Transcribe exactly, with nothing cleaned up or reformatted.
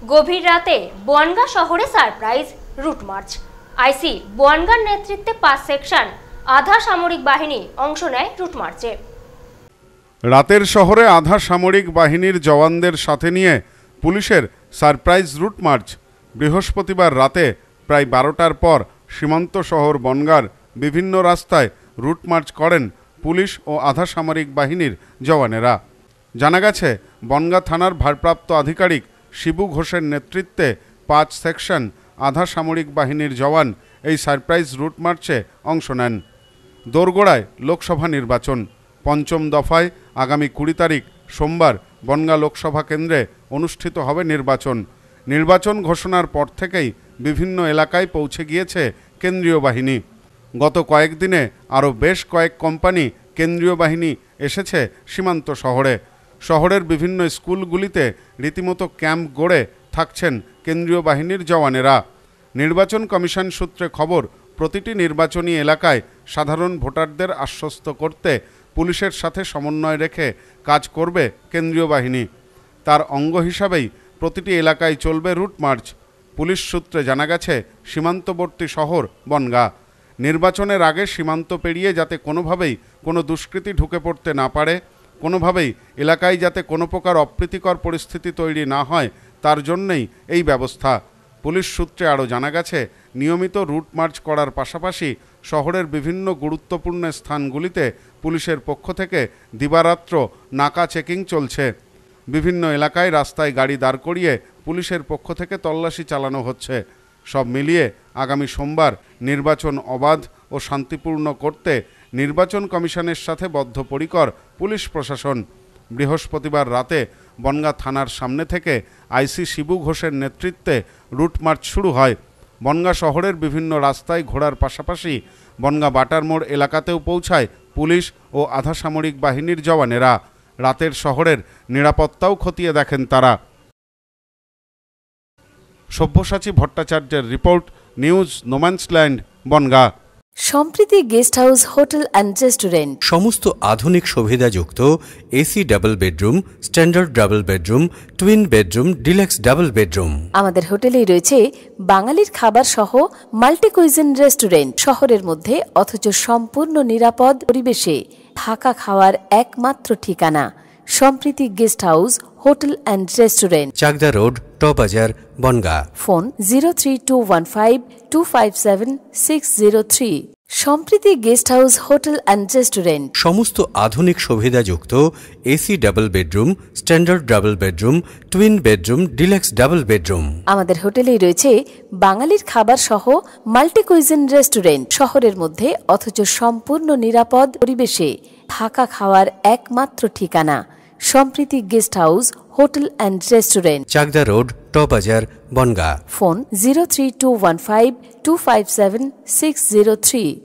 গভীর রাতে বনগাঁ শহরে সারপ্রাইজ রুট মার্চ। আইসি বনগাঁর নেতৃত্বে পাঁচ সেকশন আধা সামরিক বাহিনী অংশ নেয় রুট মার্চে। রাতের শহরে আধা সামরিক বাহিনীর জওয়ানদের সাথে নিয়ে পুলিশের সারপ্রাইজ রুট মার্চ। বৃহস্পতিবার রাতে প্রায় বারোটার পর সীমান্ত শহর বনগাঁর বিভিন্ন রাস্তায় রুট মার্চ করেন পুলিশ ও আধা সামরিক বাহিনীর জওয়ানেরা। জানা গেছে, বনগাঁ থানার ভারপ্রাপ্ত আধিকারিক শিবু ঘোষের নেতৃত্বে পাঁচ সেকশন আধা সামরিক বাহিনীর জওয়ান এই সারপ্রাইজ রুট মার্চে অংশ নেন। দোরগোড়ায় লোকসভা নির্বাচন। পঞ্চম দফায় আগামী কুড়ি তারিখ সোমবার বনগাঁ লোকসভা কেন্দ্রে অনুষ্ঠিত হবে নির্বাচন। নির্বাচন ঘোষণার পর থেকেই বিভিন্ন এলাকায় পৌঁছে গিয়েছে কেন্দ্রীয় বাহিনী। গত কয়েকদিনে আরও বেশ কয়েক কোম্পানি কেন্দ্রীয় বাহিনী এসেছে সীমান্ত শহরে। শহরের বিভিন্ন স্কুলগুলিতে রীতিমতো ক্যাম্প গড়ে থাকছেন কেন্দ্রীয় বাহিনীর জওয়ানেরা। নির্বাচন কমিশন সূত্রে খবর, প্রতিটি নির্বাচনী এলাকায় সাধারণ ভোটারদের আশ্বস্ত করতে পুলিশের সাথে সমন্বয় রেখে কাজ করবে কেন্দ্রীয় বাহিনী। তার অঙ্গ হিসাবেই প্রতিটি এলাকায় চলবে রুট মার্চ। পুলিশ সূত্রে জানা গেছে, সীমান্তবর্তী শহর বনগাঁ। নির্বাচনের আগে সীমান্ত পেরিয়ে যাতে কোনোভাবেই কোনো দুষ্কৃতী ঢুকে পড়তে না পারে, কোনোভাবেই এলাকায় যাতে কোনো প্রকার অপ্রীতিকর পরিস্থিতি তৈরি না হয়, তার জন্যই এই ব্যবস্থা। পুলিশ সূত্রে আরও জানা গেছে, নিয়মিত রুট মার্চ করার পাশাপাশি শহরের বিভিন্ন গুরুত্বপূর্ণ স্থানগুলিতে পুলিশের পক্ষ থেকে দিবারাত্র নাকা চেকিং চলছে। বিভিন্ন এলাকায় রাস্তায় গাড়ি দাঁড় করিয়ে পুলিশের পক্ষ থেকে তল্লাশি চালানো হচ্ছে। সব মিলিয়ে আগামী সোমবার নির্বাচন অবাধ ও শান্তিপূর্ণ করতে নির্বাচন কমিশনের সাথে বদ্ধপরিকর পুলিশ প্রশাসন। বৃহস্পতিবার রাতে বনগাঁ থানার সামনে থেকে আইসি শিবু ঘোষের নেতৃত্বে রুট মার্চ শুরু হয়। বনগাঁ শহরের বিভিন্ন রাস্তায় ঘোরার পাশাপাশি বনগাঁ বাটার মোড় এলাকাতেও পৌঁছায় পুলিশ ও আধা সামরিক বাহিনীর জওয়ানেরা। রাতের শহরের নিরাপত্তাও খতিয়ে দেখেন তারা। সব্যসাচী ভট্টাচার্যের report, news no man's land, Bangaon. Sampriti guest house, hotel and restaurant. সমস্ত আধুনিক সুবিধাযুক্ত AC double bedroom, standard double bedroom, twin bedroom, deluxe double bedroom. আমাদের হোটেলেই রয়েছে বাঙালির খাবার সহ মাল্টি কুইজিন রেস্টুরেন্ট। শহরের মধ্যে অথচ সম্পূর্ণ নিরাপদ পরিবেশে থাকা খাওয়ার একমাত্র ঠিকানা Sampriti guest house, hotel and restaurant, Chakdah road, টবাজার, Bangaon. Phone zero three two one five two five seven six zero three. Sampriti guest house, hotel and restaurant. সমস্ত আধুনিক সুবিধাযুক্ত AC double bedroom, standard double bedroom, twin bedroom, deluxe double bedroom. আমাদের হোটেলেই রয়েছে বাঙালির খাবার সহ মাল্টি কুইজিন রেস্টুরেন্ট। শহরের মধ্যে অথচ সম্পূর্ণ নিরাপদ পরিবেশে থাকা খাওয়ার একমাত্র ঠিকানা Sampriti guest house, hotel and restaurant, Chakdah road, টবাজার, Bangaon. Phone zero three two one five two five seven six zero three.